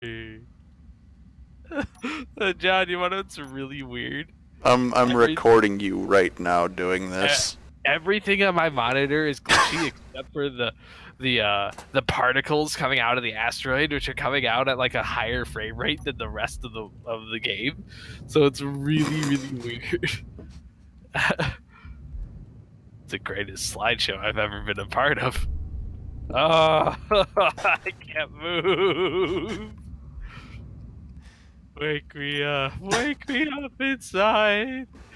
John, you want to know what's really weird? I'm recording you right now doing this. Everything on my monitor is glitchy except for the particles coming out of the asteroid, which are coming out at like a higher frame rate than the rest of the game. So it's really weird. It's the greatest slideshow I've ever been a part of. Oh, I can't move. Wake me up inside.